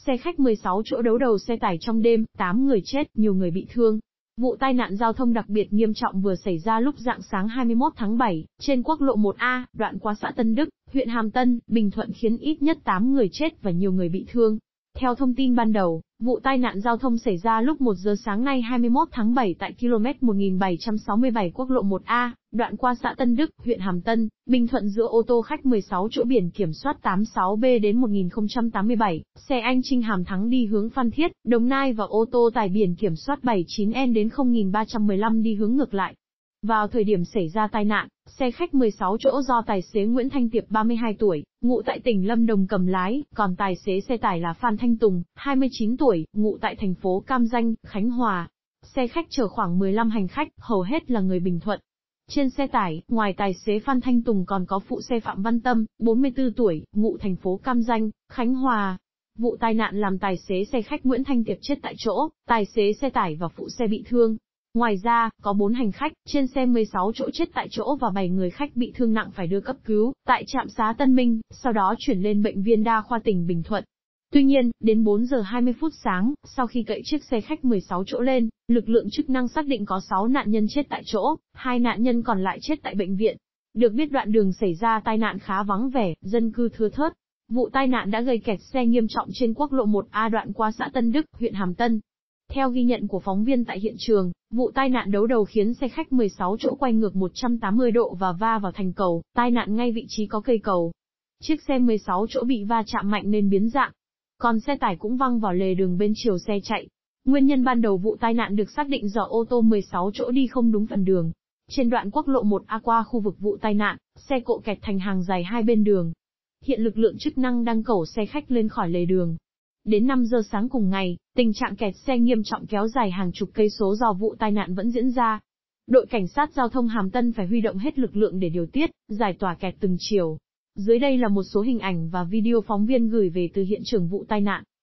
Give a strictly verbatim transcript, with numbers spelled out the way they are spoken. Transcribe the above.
xe khách mười sáu chỗ đấu đầu xe tải trong đêm, tám người chết, nhiều người bị thương. Vụ tai nạn giao thông đặc biệt nghiêm trọng vừa xảy ra lúc rạng sáng hai mươi mốt tháng bảy, trên quốc lộ một A, đoạn qua xã Tân Đức, huyện Hàm Tân, Bình Thuận khiến ít nhất tám người chết và nhiều người bị thương. Theo thông tin ban đầu, vụ tai nạn giao thông xảy ra lúc một giờ sáng nay hai mươi mốt tháng bảy tại km một nghìn bảy trăm sáu mươi bảy quốc lộ một A, đoạn qua xã Tân Đức, huyện Hàm Tân, Bình Thuận giữa ô tô khách mười sáu chỗ biển kiểm soát tám sáu B đến một nghìn không trăm tám mươi bảy, xe Anh Trinh Hàm Thắng đi hướng Phan Thiết, Đồng Nai và ô tô tải biển kiểm soát bảy chín N đến không nghìn ba trăm mười lăm đi hướng ngược lại. Vào thời điểm xảy ra tai nạn, xe khách mười sáu chỗ do tài xế Nguyễn Thanh Tiệp ba mươi hai tuổi, ngụ tại tỉnh Lâm Đồng cầm lái, còn tài xế xe tải là Phan Thanh Tùng, hai mươi chín tuổi, ngụ tại thành phố Cam Ranh, Khánh Hòa. Xe khách chở khoảng mười lăm hành khách, hầu hết là người Bình Thuận. Trên xe tải, ngoài tài xế Phan Thanh Tùng còn có phụ xe Phạm Văn Tâm, bốn mươi tư tuổi, ngụ thành phố Cam Ranh, Khánh Hòa. Vụ tai nạn làm tài xế xe khách Nguyễn Thanh Tiệp chết tại chỗ, tài xế xe tải và phụ xe bị thương. Ngoài ra, có bốn hành khách trên xe mười sáu chỗ chết tại chỗ và bảy người khách bị thương nặng phải đưa cấp cứu tại trạm xá Tân Minh, sau đó chuyển lên bệnh viện đa khoa tỉnh Bình Thuận. Tuy nhiên, đến bốn giờ hai mươi phút sáng, sau khi cậy chiếc xe khách mười sáu chỗ lên, lực lượng chức năng xác định có sáu nạn nhân chết tại chỗ, hai nạn nhân còn lại chết tại bệnh viện. Được biết đoạn đường xảy ra tai nạn khá vắng vẻ, dân cư thưa thớt. Vụ tai nạn đã gây kẹt xe nghiêm trọng trên quốc lộ một A đoạn qua xã Tân Đức, huyện Hàm Tân. Theo ghi nhận của phóng viên tại hiện trường, vụ tai nạn đấu đầu khiến xe khách mười sáu chỗ quay ngược một trăm tám mươi độ và va vào thành cầu, tai nạn ngay vị trí có cây cầu. Chiếc xe mười sáu chỗ bị va chạm mạnh nên biến dạng. Còn xe tải cũng văng vào lề đường bên chiều xe chạy. Nguyên nhân ban đầu vụ tai nạn được xác định do ô tô mười sáu chỗ đi không đúng phần đường. Trên đoạn quốc lộ một A qua khu vực vụ tai nạn, xe cộ kẹt thành hàng dài hai bên đường. Hiện lực lượng chức năng đang cẩu xe khách lên khỏi lề đường. Đến năm giờ sáng cùng ngày, tình trạng kẹt xe nghiêm trọng kéo dài hàng chục cây số do vụ tai nạn vẫn diễn ra. Đội cảnh sát giao thông Hàm Tân phải huy động hết lực lượng để điều tiết, giải tỏa kẹt từng chiều. Dưới đây là một số hình ảnh và video phóng viên gửi về từ hiện trường vụ tai nạn.